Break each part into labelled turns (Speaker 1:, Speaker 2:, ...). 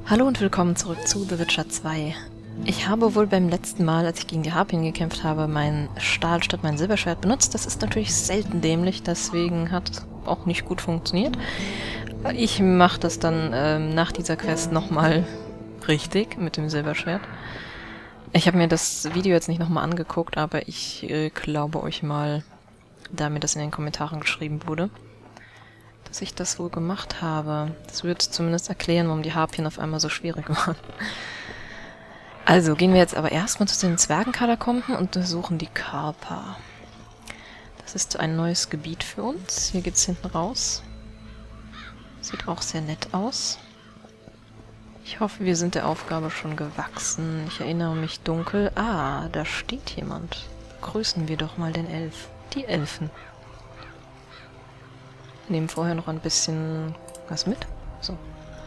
Speaker 1: Hallo und willkommen zurück zu The Witcher 2. Ich habe wohl beim letzten Mal, als ich gegen die Harpien gekämpft habe, mein Stahl statt mein Silberschwert benutzt. Das ist natürlich selten dämlich, deswegen hat es auch nicht gut funktioniert. Ich mache das dann nach dieser Quest nochmal richtig mit dem Silberschwert. Ich habe mir das Video jetzt nicht nochmal angeguckt, aber ich glaube euch mal, da mir das in den Kommentaren geschrieben wurde, dass ich das wohl gemacht habe. Das wird zumindest erklären, warum die Harpien auf einmal so schwierig waren. Also gehen wir jetzt aber erstmal zu den Zwergenkatakomben und untersuchen die Körper. Das ist ein neues Gebiet für uns. Hier geht's hinten raus. Sieht auch sehr nett aus. Ich hoffe, wir sind der Aufgabe schon gewachsen. Ich erinnere mich dunkel. Ah, da steht jemand. Grüßen wir doch mal den Elf. Die Elfen. Nehmen vorher noch ein bisschen was mit. So.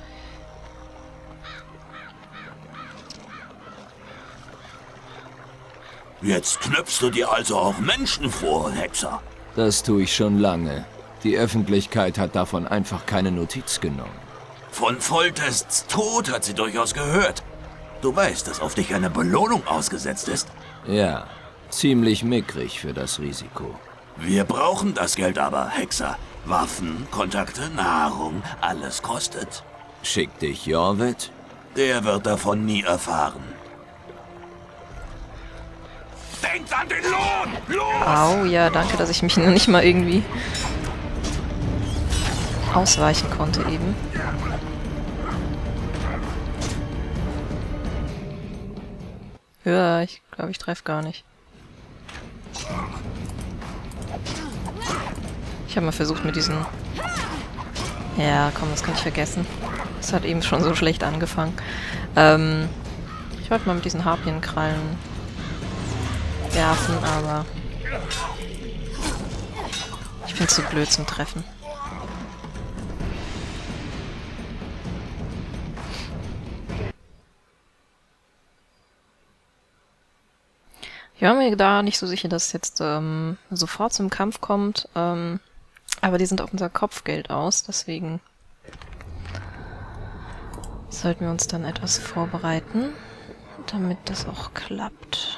Speaker 2: Jetzt knöpfst du dir also auch Menschen vor, Hexer.
Speaker 3: Das tue ich schon lange. Die Öffentlichkeit hat davon einfach keine Notiz genommen.
Speaker 2: Von Foltests Tod hat sie durchaus gehört. Du weißt, dass auf dich eine Belohnung ausgesetzt ist.
Speaker 3: Ja, ziemlich mickrig für das Risiko.
Speaker 2: Wir brauchen das Geld aber, Hexer. Waffen, Kontakte, Nahrung, alles kostet.
Speaker 3: Schickt dich Jorvit?
Speaker 2: Der wird davon nie erfahren. Denkt an den Lohn! Los!
Speaker 1: Au, ja, danke, dass ich mich noch nicht mal irgendwie ausweichen konnte eben. Ja, ich glaube, ich treffe gar nicht. Ich habe mal versucht mit diesen... Ja, komm, das kann ich vergessen. Das hat eben schon so schlecht angefangen. Ich wollte mal mit diesen Harpienkrallen werfen, aber... Ich bin zu blöd zum Treffen. Ich war mir da nicht so sicher, dass es jetzt sofort zum Kampf kommt, aber die sind auf unser Kopfgeld aus, deswegen sollten wir uns dann etwas vorbereiten, damit das auch klappt.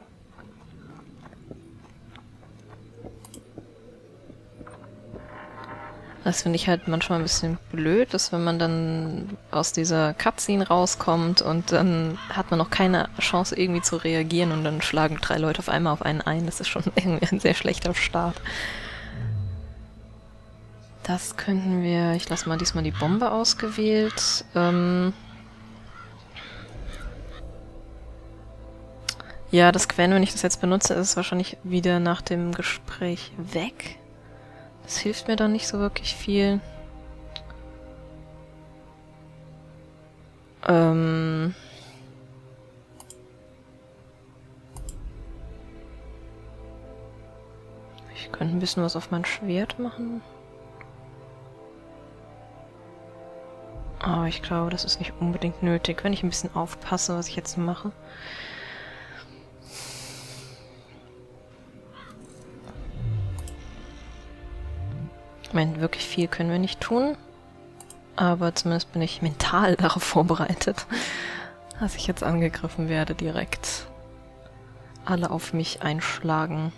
Speaker 1: Das finde ich halt manchmal ein bisschen blöd, dass wenn man dann aus dieser Cutscene rauskommt und dann hat man noch keine Chance irgendwie zu reagieren und dann schlagen 3 Leute auf einmal auf einen ein. Das ist schon irgendwie ein sehr schlechter Start. Das könnten wir... Ich lasse mal diesmal die Bombe ausgewählt. Ja, das Quen, wenn ich das jetzt benutze, ist es wahrscheinlich wieder nach dem Gespräch weg. Das hilft mir dann nicht so wirklich viel. Ich könnte ein bisschen was auf mein Schwert machen. Aber ich glaube, das ist nicht unbedingt nötig, wenn ich ein bisschen aufpasse, was ich jetzt mache. Ich meine, wirklich viel können wir nicht tun, aber zumindest bin ich mental darauf vorbereitet, dass ich jetzt angegriffen werde direkt. Alle auf mich einschlagen.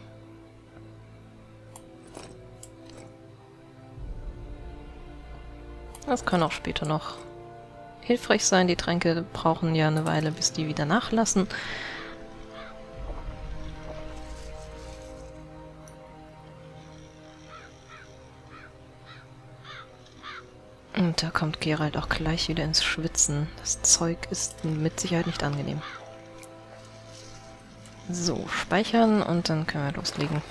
Speaker 1: Das kann auch später noch hilfreich sein. Die Tränke brauchen ja eine Weile, bis die wieder nachlassen. Und da kommt Geralt auch gleich wieder ins Schwitzen. Das Zeug ist mit Sicherheit nicht angenehm. So, speichern und dann können wir loslegen.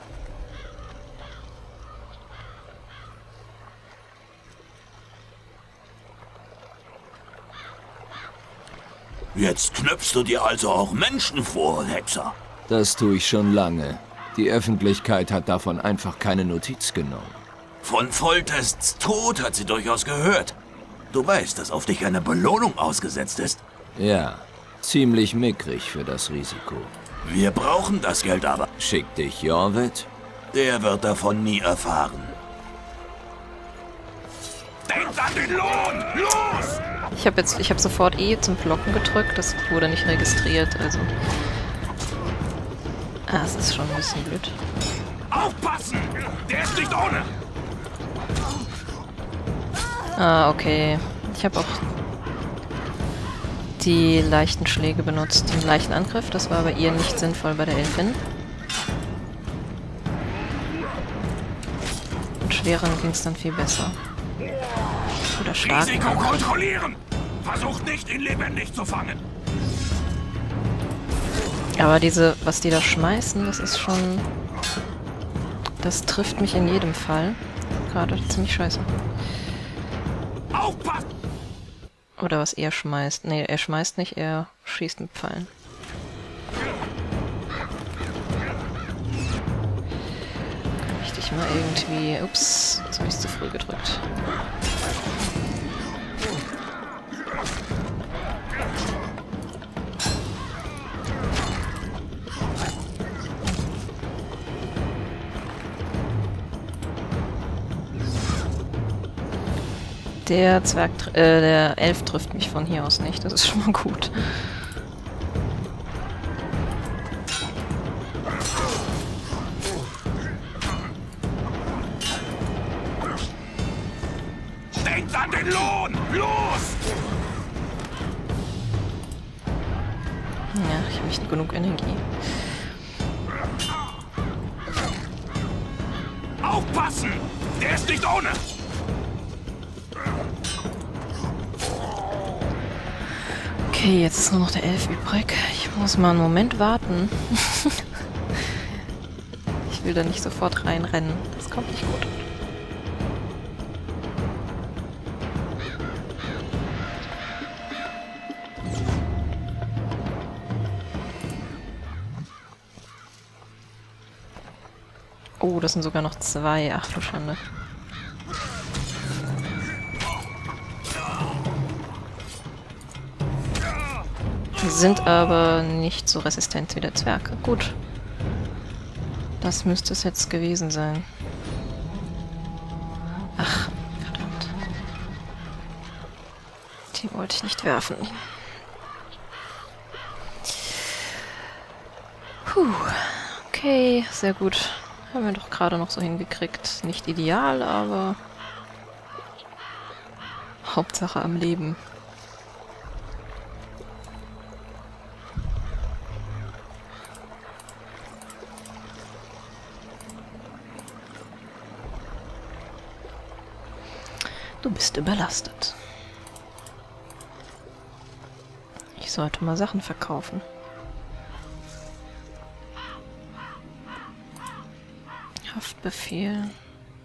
Speaker 2: Jetzt knöpfst du dir also auch Menschen vor, Hexer.
Speaker 3: Das tue ich schon lange. Die Öffentlichkeit hat davon einfach keine Notiz genommen.
Speaker 2: Von Foltests Tod hat sie durchaus gehört. Du weißt, dass auf dich eine Belohnung ausgesetzt ist.
Speaker 3: Ja, ziemlich mickrig für das Risiko.
Speaker 2: Wir brauchen das Geld aber.
Speaker 3: Schickt dich Jorvit?
Speaker 2: Der wird davon nie erfahren. Denkt an den Lohn! Los!
Speaker 1: Ich habe sofort E zum Blocken gedrückt, das wurde nicht registriert, also... Ah, es ist schon ein bisschen blöd.
Speaker 2: Aufpassen! Der ist nicht ohne!
Speaker 1: Ah, okay. Ich habe auch die leichten Schläge benutzt, den leichten Angriff. Das war bei ihr nicht sinnvoll bei der Elfin. Und schweren ging es dann viel besser. Oder stark.
Speaker 2: Risiko kontrollieren! Versucht nicht, ihn lebendig zu fangen!
Speaker 1: Aber was die da schmeißen, das ist schon... Das trifft mich in jedem Fall. Gerade ziemlich scheiße.
Speaker 2: Aufpassen!
Speaker 1: Oder was er schmeißt. Nee, er schmeißt nicht, er schießt mit Pfeilen. Kann ich dich mal irgendwie... Ups, jetzt habe ich es zu früh gedrückt. Der Elf trifft mich von hier aus nicht, das ist schon mal gut.
Speaker 2: Denkt an den Lohn! Los!
Speaker 1: Ja, ich habe nicht genug Energie.
Speaker 2: Aufpassen! Der ist nicht ohne!
Speaker 1: Okay, jetzt ist nur noch der Elf übrig. Ich muss mal einen Moment warten. Ich will da nicht sofort reinrennen. Das kommt nicht gut. Oh, das sind sogar noch 2. Ach du Schande. Sind aber nicht so resistent wie der Zwerg. Gut. Das müsste es jetzt gewesen sein. Ach, verdammt. Die wollte ich nicht werfen. Puh. Okay, sehr gut. Haben wir doch gerade noch so hingekriegt. Nicht ideal, aber... Hauptsache am Leben. Du bist überlastet. Ich sollte mal Sachen verkaufen. Haftbefehl.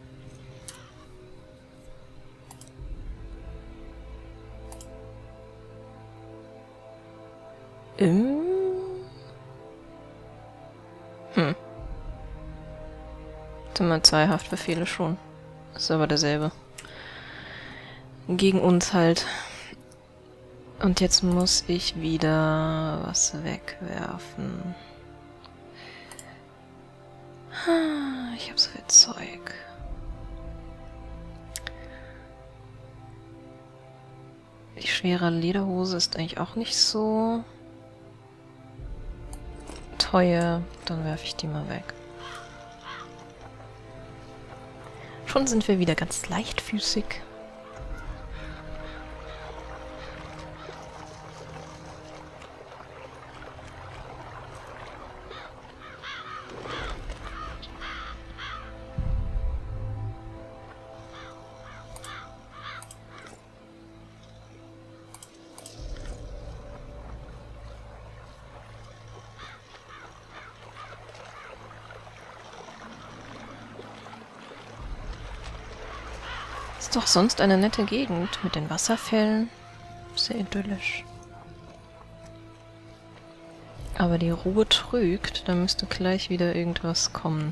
Speaker 1: Immer 2 Haftbefehle schon. Ist aber derselbe. Gegen uns halt. Und jetzt muss ich wieder was wegwerfen. Ich habe so viel Zeug. Die schwere Lederhose ist eigentlich auch nicht so teuer. Dann werfe ich die mal weg. Schon sind wir wieder ganz leichtfüßig. Ist doch sonst eine nette Gegend mit den Wasserfällen. Sehr idyllisch. Aber die Ruhe trügt, da müsste gleich wieder irgendwas kommen.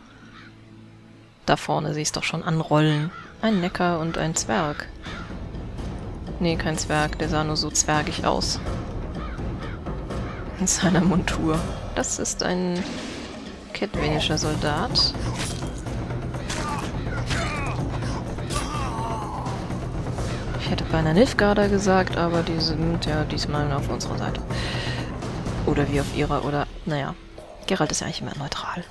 Speaker 1: Da vorne siehst du doch schon anrollen. Ein Neckar und ein Zwerg. Nee, kein Zwerg, der sah nur so zwergig aus. In seiner Montur. Das ist ein kettwenischer Soldat. Ich hätte beinahe Nilfgaarder gesagt, aber die sind ja diesmal auf unserer Seite. Oder wie auf ihrer, oder... Naja, Geralt ist ja eigentlich immer neutral.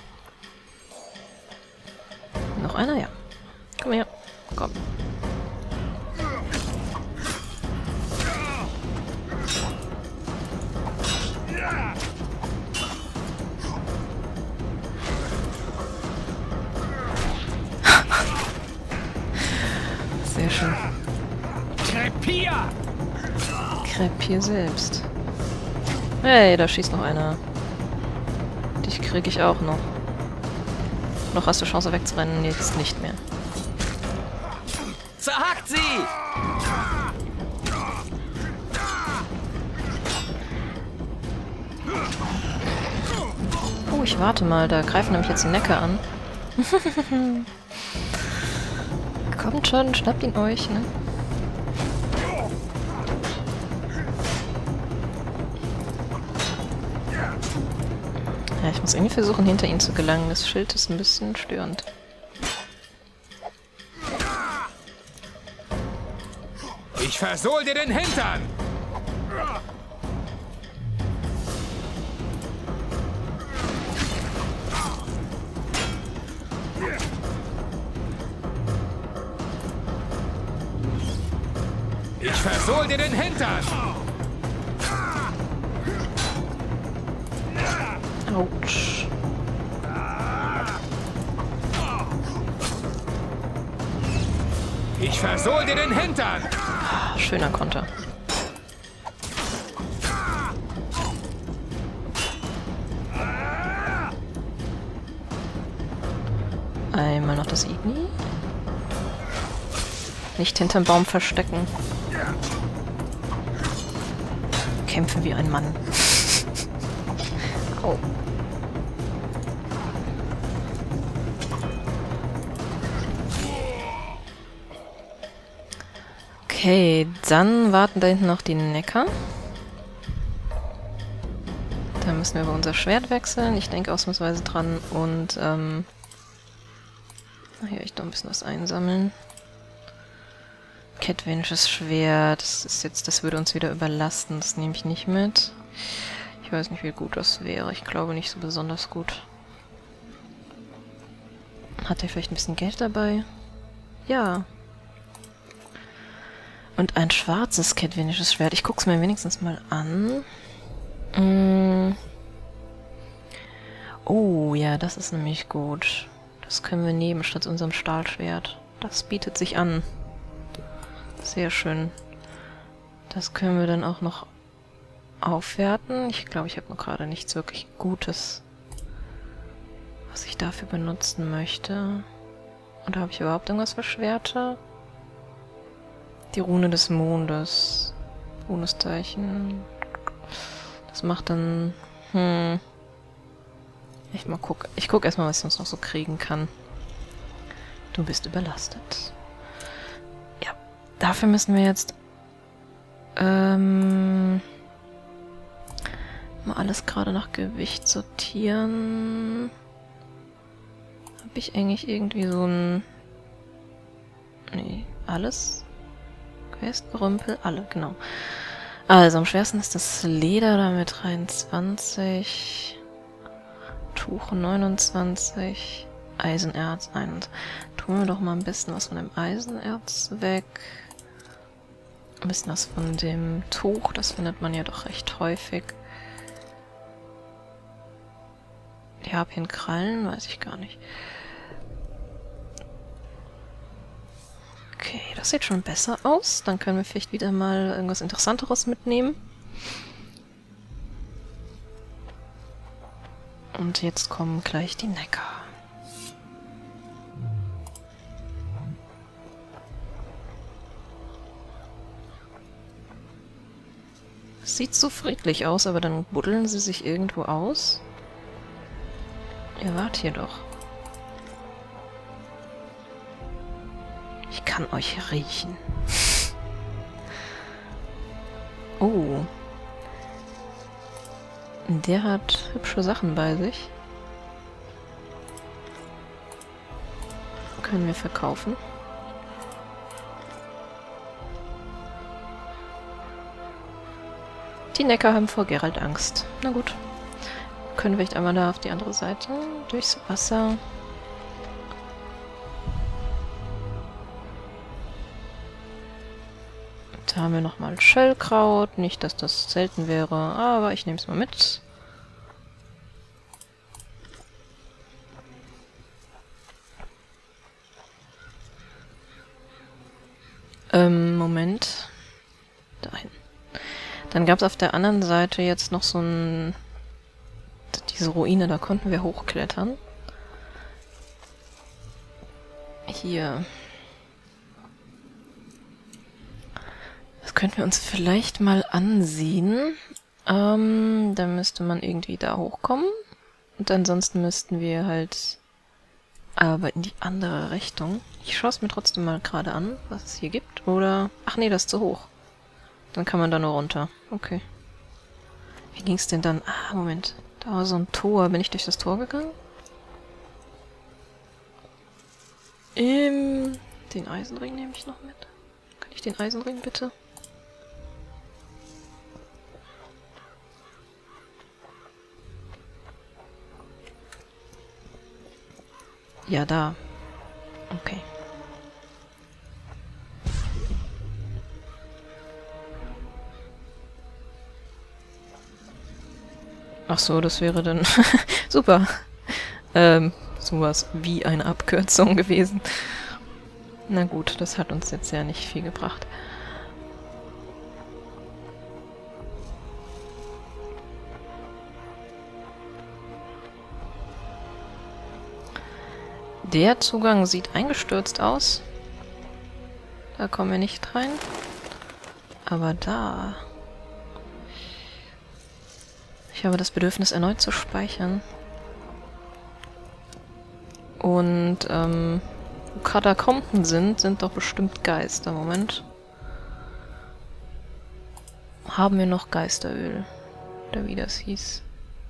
Speaker 1: Noch einer? Ja. Komm her. Komm. Sehr schön.
Speaker 4: Krepier!
Speaker 1: Krepier selbst. Hey, da schießt noch einer. Dich krieg ich auch noch. Noch hast du Chance wegzurennen, jetzt nicht mehr.
Speaker 4: Zerhackt sie!
Speaker 1: Oh, ich warte mal, da greifen nämlich jetzt die Necker an. Kommt schon, schnappt ihn euch, ne? Ja, ich muss irgendwie versuchen, hinter ihn zu gelangen. Das Schild ist ein bisschen störend.
Speaker 4: Ich versohl dir den Hintern! Ich versohl dir den Hintern!
Speaker 1: Autsch.
Speaker 4: Ich versohl dir den Hintern!
Speaker 1: Schöner Konter. Einmal noch das Igni. Nicht hinterm Baum verstecken. Kämpfe wie ein Mann. Au. Okay, dann warten da hinten noch die Necker. Da müssen wir aber unser Schwert wechseln. Ich denke ausnahmsweise dran. Und, hier ich noch ein bisschen was einsammeln. Kettwänsches Schwert. Das ist jetzt, das würde uns wieder überlasten. Das nehme ich nicht mit. Ich weiß nicht, wie gut das wäre. Ich glaube nicht so besonders gut. Hat er vielleicht ein bisschen Geld dabei? Ja. Und ein schwarzes kettwänisches Schwert. Ich gucke es mir wenigstens mal an. Oh, ja, das ist nämlich gut. Das können wir nehmen statt unserem Stahlschwert. Das bietet sich an. Sehr schön. Das können wir dann auch noch aufwerten. Ich glaube, ich habe noch gerade nichts wirklich Gutes, was ich dafür benutzen möchte. Oder habe ich überhaupt irgendwas für Schwerte? Die Rune des Mondes. Bonuszeichen. Das macht dann... Ich guck erstmal, was ich sonst noch so kriegen kann. Du bist überlastet. Ja, dafür müssen wir jetzt... mal alles gerade nach Gewicht sortieren. Habe ich eigentlich irgendwie so ein... Nee, alles... Questgerümpel, alle, genau. Also, am schwersten ist das Leder, damit 23, Tuch 29, Eisenerz 1. Tun wir doch mal ein bisschen was von dem Eisenerz weg. Ein bisschen was von dem Tuch, das findet man ja doch recht häufig. Die Harpienkrallen, weiß ich gar nicht. Okay, das sieht schon besser aus. Dann können wir vielleicht wieder mal irgendwas Interessanteres mitnehmen. Und jetzt kommen gleich die Necker. Sieht so friedlich aus, aber dann buddeln sie sich irgendwo aus. Ihr wart hier doch. Ich kann euch riechen. Oh. Der hat hübsche Sachen bei sich. Können wir verkaufen. Die Neckar haben vor Geralt Angst. Na gut. Können wir vielleicht einmal da auf die andere Seite. Durchs Wasser. Da haben wir nochmal Schellkraut. Nicht, dass das selten wäre, aber ich nehme es mal mit. Moment. Dahin. Dann gab es auf der anderen Seite jetzt noch so ein... Diese Ruine, da konnten wir hochklettern. Hier. Das könnten wir uns vielleicht mal ansehen. Da müsste man irgendwie da hochkommen. Und ansonsten müssten wir halt... aber in die andere Richtung. Ich schaue es mir trotzdem mal gerade an, was es hier gibt. Oder... Ach nee, das ist zu hoch. Dann kann man da nur runter. Okay. Wie ging es denn dann? Ah, Moment. Da war so ein Tor. Bin ich durch das Tor gegangen? Den Eisenring nehme ich noch mit. Kann ich den Eisenring bitte? Ja, da. Okay. Ach so, das wäre dann... Super. Sowas wie eine Abkürzung gewesen. Na gut, das hat uns jetzt ja nicht viel gebracht. Der Zugang sieht eingestürzt aus. Da kommen wir nicht rein. Aber da... Ich habe das Bedürfnis, erneut zu speichern. Und, wo Katakomben sind doch bestimmt Geister. Moment. Haben wir noch Geisteröl? Oder wie das hieß.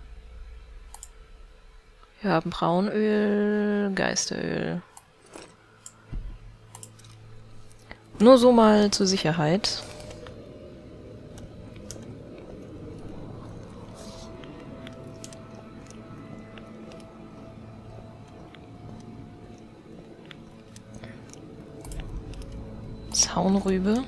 Speaker 1: Wir haben Braunöl, Geisteröl. Nur so mal zur Sicherheit. Zaunrübe.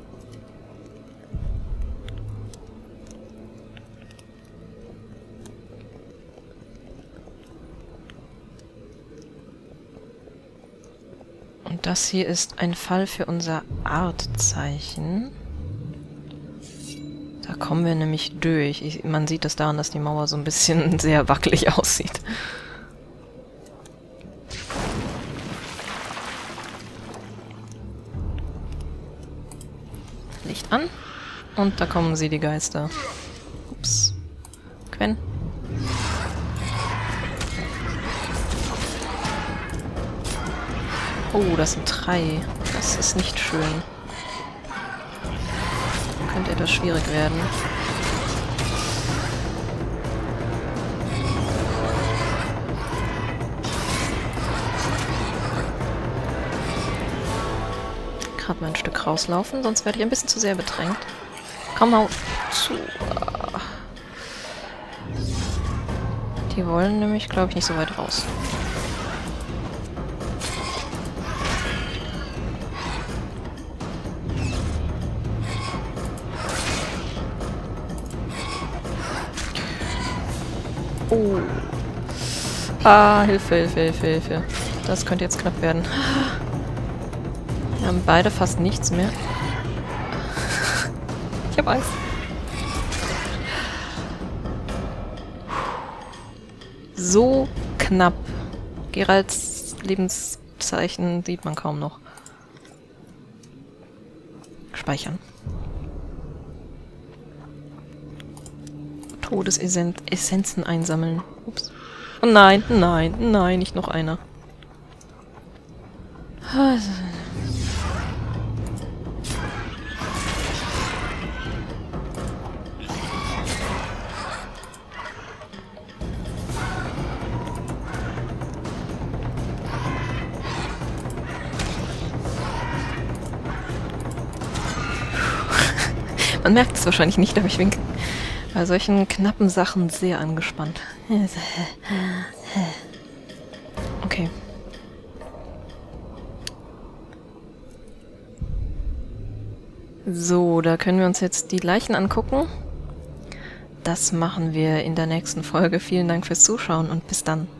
Speaker 1: Und das hier ist ein Fall für unser Artzeichen. Da kommen wir nämlich durch. Man sieht das daran, dass die Mauer so ein bisschen sehr wackelig aussieht. Licht an. Und da kommen sie, die Geister. Ups. Quen. Oh, das sind 3. Das ist nicht schön. Könnte etwas schwierig werden. Gerade mal ein Stück rauslaufen, sonst werde ich ein bisschen zu sehr bedrängt. Komm mal zu. Die wollen nämlich, glaube ich, nicht so weit raus. Oh. Ah, Hilfe, Hilfe, Hilfe, Hilfe. Das könnte jetzt knapp werden. Wir haben beide fast nichts mehr. Ich habe Angst. So knapp. Geralts Lebenszeichen sieht man kaum noch. Speichern. Todesessenzen einsammeln. Ups. Oh nein, nein, nein, nicht noch einer. Man merkt es wahrscheinlich nicht, aber ich winke. Bei solchen knappen Sachen sehr angespannt. Okay. So, da können wir uns jetzt die Leichen angucken. Das machen wir in der nächsten Folge. Vielen Dank fürs Zuschauen und bis dann.